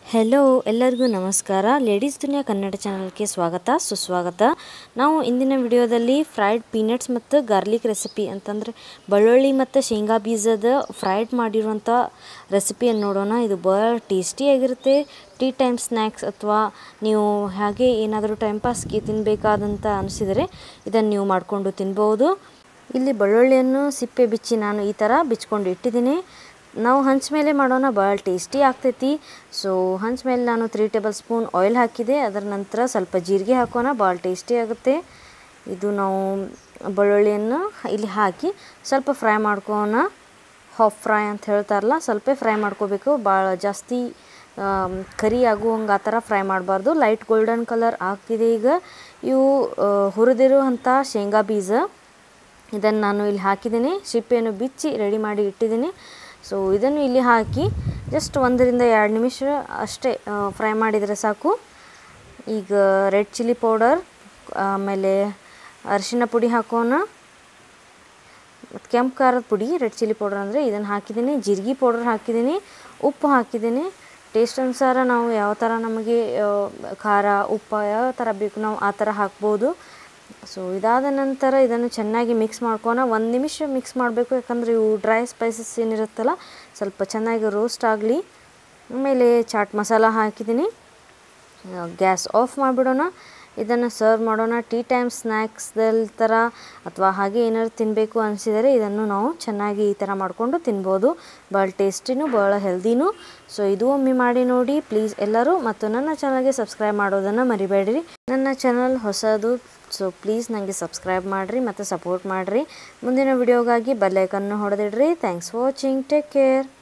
Hello ಎಲ್ಲರಿಗೂ ನಮಸ್ಕಾರ. Ladies ದುನಿಯಾ ಕನ್ನಡ ಚಾನಲ್ಗೆ ಸ್ವಾಗತ ಸುಸ್ವಾಗತ. ನಾವು ಇಂದಿನ ವಿಡಿಯೋದಲ್ಲಿ ಫ್ರೈಡ್ ಪೀನಟ್ಸ್ ಮತ್ತು ಗಾರ್ಲಿಕ್ ರೆಸಿಪಿ ಅಂತಂದರೆ ಬೆಳ್ಳುಳ್ಳಿ ಮತ್ತು ಶೇಂಗಾ ಬೀಜದ ಫ್ರೈಡ್ ಮಾಡಿರುವಂಥ ರೆಸಿಪಿಯನ್ನು ನೋಡೋಣ. ಇದು ಭಾಳ ಟೇಸ್ಟಿಯಾಗಿರುತ್ತೆ. ಟೀ ಟೈಮ್ ಸ್ನ್ಯಾಕ್ಸ್ ಅಥವಾ ನೀವು ಹಾಗೆ ಏನಾದರೂ ಟೈಮ್ ಪಾಸ್ಗೆ ತಿನ್ನಬೇಕಾದಂತ ಅನಿಸಿದರೆ ಇದನ್ನು ನೀವು ಮಾಡಿಕೊಂಡು ತಿನ್ಬೋದು. ಇಲ್ಲಿ ಬೆಳ್ಳುಳ್ಳಿಯನ್ನು ಸಿಪ್ಪೆ ಬಿಚ್ಚಿ ನಾನು ಈ ಥರ ಬಿಚ್ಕೊಂಡು ಇಟ್ಟಿದ್ದೀನಿ. ನಾವು ಹಂಚ ಮೇಲೆ ಮಾಡೋಣ, ಭಾಳ ಟೇಸ್ಟಿ ಆಗ್ತೈತಿ. ಸೊ ಹಂಚ ಮೇಲೆ ನಾನು 3 ಟೇಬಲ್ ಸ್ಪೂನ್ ಆಯಿಲ್ ಹಾಕಿದೆ. ಅದರ ನಂತರ ಸ್ವಲ್ಪ ಜೀರಿಗೆ ಹಾಕೋಣ, ಭಾಳ ಟೇಸ್ಟಿ ಆಗುತ್ತೆ. ಇದು ನಾವು ಬೆಳ್ಳುಳ್ಳಿಯನ್ನು ಇಲ್ಲಿ ಹಾಕಿ ಸ್ವಲ್ಪ ಫ್ರೈ ಮಾಡ್ಕೋಣ. ಹಾಫ್ ಫ್ರೈ ಅಂತ ಹೇಳ್ತಾರಲ್ಲ, ಸ್ವಲ್ಪ ಫ್ರೈ ಮಾಡ್ಕೋಬೇಕು, ಭಾಳ ಜಾಸ್ತಿ ಕರಿ ಆಗುವಂಗೆ ಆ ಥರ ಫ್ರೈ ಮಾಡಬಾರ್ದು. ಲೈಟ್ ಗೋಲ್ಡನ್ ಕಲರ್ ಆಗ್ತಿದೆ. ಈಗ ಇವು ಹುರಿದಿರುವಂಥ ಶೇಂಗಾ ಬೀಜ ಇದನ್ನು ನಾನು ಇಲ್ಲಿ ಹಾಕಿದ್ದೀನಿ. ಸಿಪ್ಪೆಯನ್ನು ಬಿಚ್ಚಿ ರೆಡಿ ಮಾಡಿ ಇಟ್ಟಿದ್ದೀನಿ. ಸೊ ಇದನ್ನು ಇಲ್ಲಿ ಹಾಕಿ ಜಸ್ಟ್ 1 ರಿಂದ 2 ನಿಮಿಷ ಅಷ್ಟೇ ಫ್ರೈ ಮಾಡಿದರೆ ಸಾಕು. ಈಗ ರೆಡ್ ಚಿಲ್ಲಿ ಪೌಡರ್, ಆಮೇಲೆ ಅರಿಶಿನ ಪುಡಿ ಹಾಕೋಣ, ಮತ್ತು ಕೆಂಪು ಖಾರದ ಪುಡಿ, ರೆಡ್ ಚಿಲ್ಲಿ ಪೌಡರ್ ಅಂದರೆ ಇದನ್ನು ಹಾಕಿದ್ದೀನಿ. ಜೀರಿಗೆ ಪೌಡರ್ ಹಾಕಿದ್ದೀನಿ, ಉಪ್ಪು ಹಾಕಿದ್ದೀನಿ. ಟೇಸ್ಟ್ ಅನುಸಾರ ನಾವು ಯಾವ ಥರ ನಮಗೆ ಖಾರ ಉಪ್ಪು ಯಾವ ಥರ ಬೇಕು ನಾವು ಆ ಥರ ಹಾಕ್ಬೋದು. ಸೊ ಇದಾದ ನಂತರ ಇದನ್ನು ಚೆನ್ನಾಗಿ ಮಿಕ್ಸ್ ಮಾಡ್ಕೋಣ. 1 ನಿಮಿಷ ಮಿಕ್ಸ್ ಮಾಡಬೇಕು, ಯಾಕಂದರೆ ಇವು ಡ್ರೈ ಸ್ಪೈಸಸ್ ಏನಿರುತ್ತಲ್ಲ ಸ್ವಲ್ಪ ಚೆನ್ನಾಗಿ ರೋಸ್ಟ್ ಆಗಲಿ. ಆಮೇಲೆ ಚಾಟ್ ಮಸಾಲ ಹಾಕಿದ್ದೀನಿ. ಗ್ಯಾಸ್ ಆಫ್ ಮಾಡಿಬಿಡೋಣ. ಇದನ್ನು ಸರ್ವ್ ಮಾಡೋಣ. ಟೀ ಟೈಮ್ ಸ್ನ್ಯಾಕ್ಸ್ದಲ್ಲಿ ಥರ ಅಥವಾ ಹಾಗೆ ಏನಾದ್ರು ತಿನ್ನಬೇಕು ಅನಿಸಿದರೆ ಇದನ್ನು ನಾವು ಚೆನ್ನಾಗಿ ಈ ಥರ ಮಾಡಿಕೊಂಡು ತಿನ್ಬೋದು. ಭಾಳ ಟೇಸ್ಟಿನೂ ಭಾಳ ಹೆಲ್ದಿನೂ. ಸೊ ಇದು ಒಮ್ಮೆ ಮಾಡಿ ನೋಡಿ ಪ್ಲೀಸ್ ಎಲ್ಲರೂ. ಮತ್ತು ನನ್ನ ಚಾನಲ್ಗೆ ಸಬ್ಸ್ಕ್ರೈಬ್ ಮಾಡೋದನ್ನು ಮರಿಬೇಡಿರಿ. ನನ್ನ ಚಾನಲ್ ಹೊಸದು, ಸೊ ಪ್ಲೀಸ್ ನನಗೆ ಸಬ್ಸ್ಕ್ರೈಬ್ ಮಾಡಿರಿ ಮತ್ತು ಸಪೋರ್ಟ್ ಮಾಡಿರಿ. ಮುಂದಿನ ವಿಡಿಯೋಗಾಗಿ ಬೆಲ್ ಐಕನ್ನು ಹೊಡೆದಿಡ್ರಿ. Thanks for watching. Take care.